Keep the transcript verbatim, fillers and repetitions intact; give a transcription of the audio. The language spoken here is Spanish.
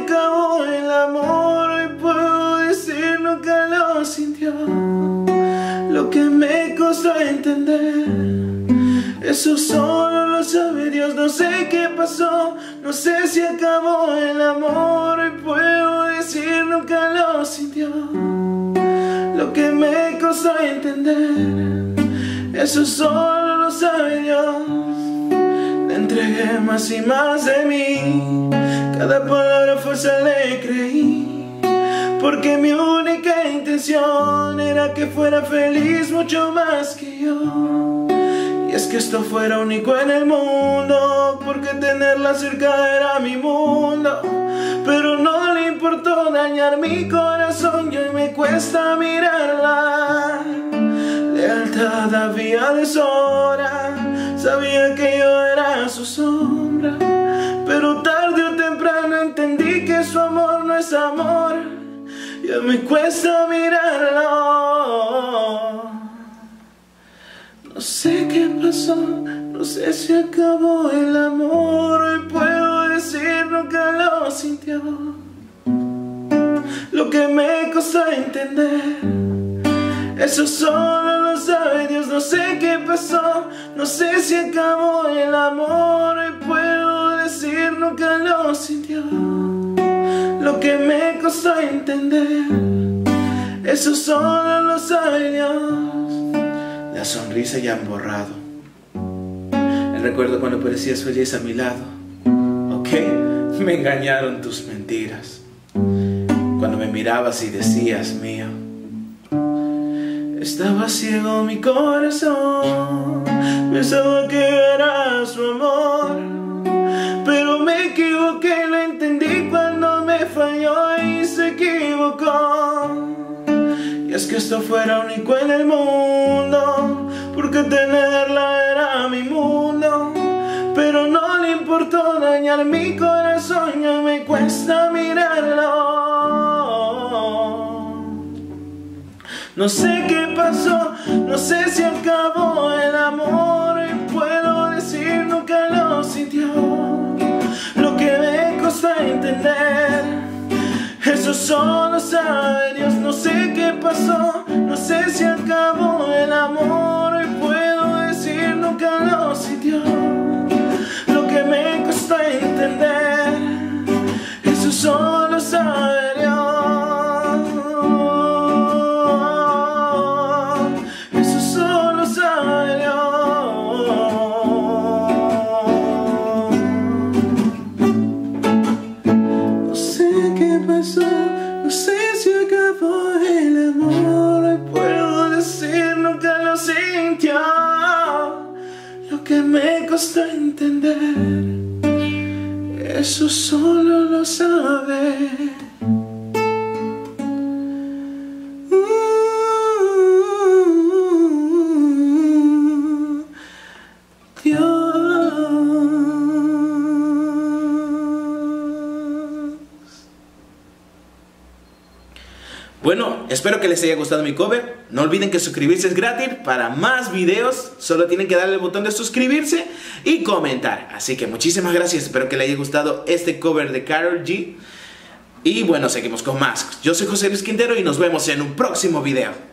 acabó el amor, hoy puedo decir nunca lo sintió. Lo que me costó entender, eso solo lo sabe Dios. No sé qué pasó, no sé si acabó el amor, hoy puedo decir nunca lo sintió. Lo que me costó entender, eso solo lo sabe Dios. Le entregué más y más de mí, cada palabra falsa le creí, porque mi única intención era que fuera feliz mucho más que yo. Y es que esto fuera único en el mundo, porque tenerla cerca era mi mundo. Pero no le importó dañar mi corazón y hoy me cuesta mirarla. Lealtad había de sobra, sabía que yo era su sombra, pero tarde o temprano entendí que su amor no es amor. Ya me cuesta mirarlo. No sé qué pasó, no sé si acabó el amor, hoy puedo decir nunca lo sintió. Lo que me costó entender, eso solo lo sabe Dios. No sé qué pasó, no sé si acabó el amor, hoy puedo decir nunca lo sintió. Lo que me costó entender, eso solo lo sabe Dios. La sonrisa ya han borrado, el recuerdo cuando parecías feliz a mi lado. Ok, me engañaron tus mentiras, cuando me mirabas y decías mío. Estaba ciego mi corazón, pensaba que era su amor, pero me equivoqué, lo entendí cuando me falló y se equivocó. Y es que esto fuera único en el mundo, porque tenerla era mi mundo. Pero no le importó dañar mi corazón, ya me cuesta mirarlo. No sé qué pasó, no sé si acabó el amor, y puedo decir nunca lo sintió. Lo que me costó entender, eso solo sabe Dios. No sé qué pasó, no sé si acabó el amor, y puedo decir nunca lo sintió. Lo que me costó entender, eso solo sabe Dios. Eso solo sabe Dios. No sé qué pasó, no sé si acabó el amor, hoy puedo decir nunca lo sintió. Lo que me costó entender, eso solo lo sabe Dios. Bueno, espero que les haya gustado mi cover. No olviden que suscribirse es gratis. Para más videos solo tienen que darle el botón de suscribirse y comentar. Así que muchísimas gracias, espero que les haya gustado este cover de Karol G. Y bueno, seguimos con más. Yo soy José Luis Quintero y nos vemos en un próximo video.